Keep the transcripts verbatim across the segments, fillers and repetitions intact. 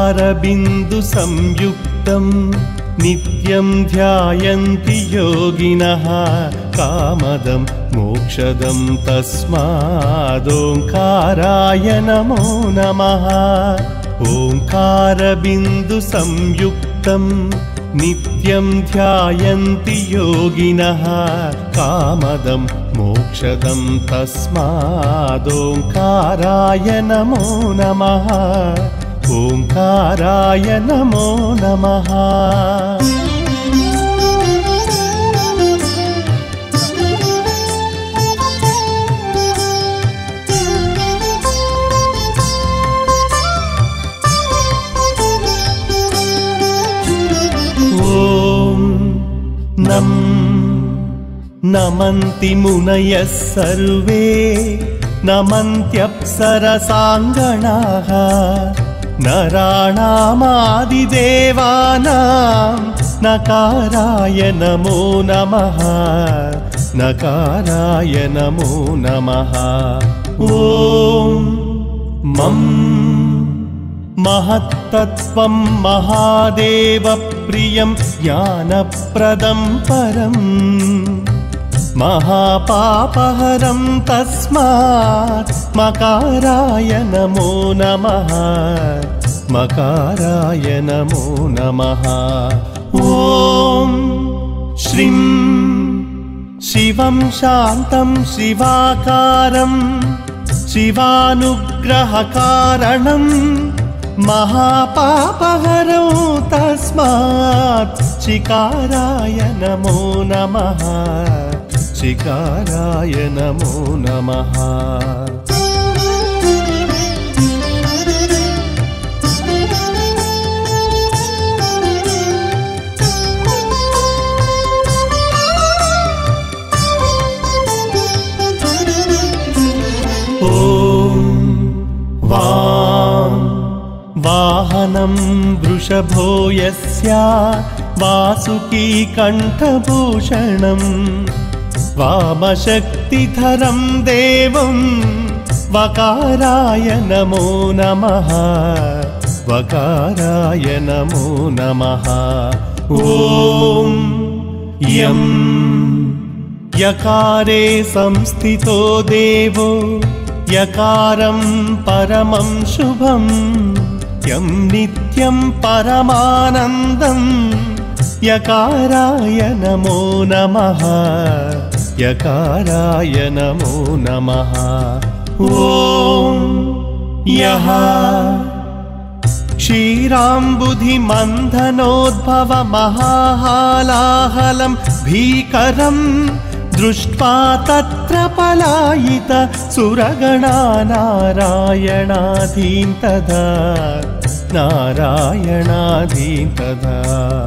ओङ्कारबिन्दुसंयुक्तं नित्यं ध्यायन्ति योगिनः कामदं मोक्षदं तस्मादोङ्काराय नमो नमः। ओङ्कारबिन्दुसंयुक्तं नित्यं ध्यायन्ति योगिनः कामदं मोक्षदं तस्मादोङ्काराय नमो नमः। ओङ्काराय नमो नमः। नम् नमन्ति मुनयः सर्वे नमन्त्यप्सरसाङ्गणाः नराणामादिदेवानां नकाराय नमो नमः। नकाराय नमो नमः। ॐ मं महत्तत्त्वं महादेवप्रियं ज्ञानप्रदं परं महापापहरं तस्मात् मकाराय नमो नमः। मकाराय नमो नमः। ॐ श्रीं शिवं शान्तं शिवाकारं शिवानुग्रहकारणं महापापहरौ तस्मात् शिकाराय नमो नमः। शिकाराय नमो नमः। वाहनं वृषभो यस्य वासुकी कण्ठभूषणं वामशक्तिधरं देवं वकाराय नमो नमः। वकाराय नमो नमः। ॐ यं यकारे संस्थितो देवो यकारं परमं शुभं यं नित्यं परमानन्दं यकाराय नमो नमः। यकाराय नमो नमः। ॐ यः क्षीराम्बुधिमन्थनोद्भवमहाहालाहलं भीकरं दृष्ट्वा तत्र पलायित सुरगणा नारायणाधीं तदा नारायणाधीं तदा।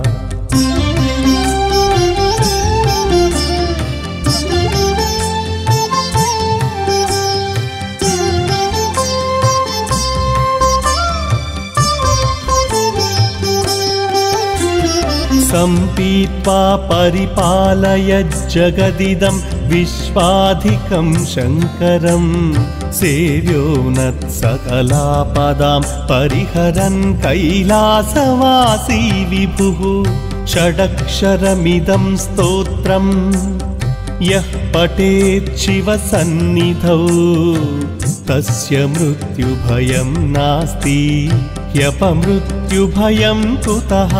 सम्पीत्वा परिपालय जगदिदं विश्वाधिकं शङ्करं सेव्यो नत्सकलापदां परिहरन् कैलासवासी विभुः। षडक्षरमिदं स्तोत्रं यः पठेत् शिवसन्निधौ तस्य मृत्युभयं नास्ति ह्यपमृत्युभयं कुतः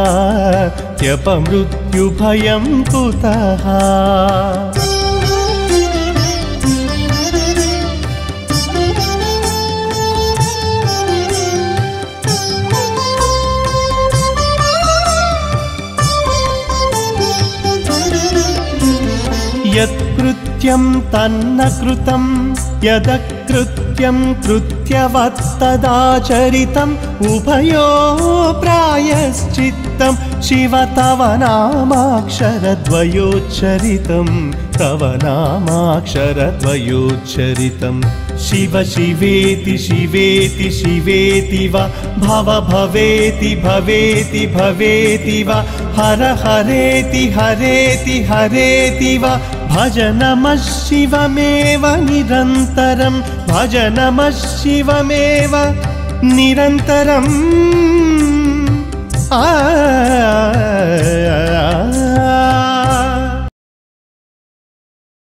ह्यपमृत्युभयं कुतः। यत्कृत्यं तन्न कृतं यदकृत्यं कृत्यवत्तदाचरितम् उभयो प्रायश्चित्तं शिव तव नामाक्षरद्वयोच्चरितं तव नामाक्षरद्वयोच्चरितं। शिव शिवेति शिवेति शिवेति वा भव भवेति भवेति भवेति वा हर हरेति हरेति हरेति वा भज नमः शिवमेव निरन्तरं भज नमः शिवमेव निरन्तरम् आ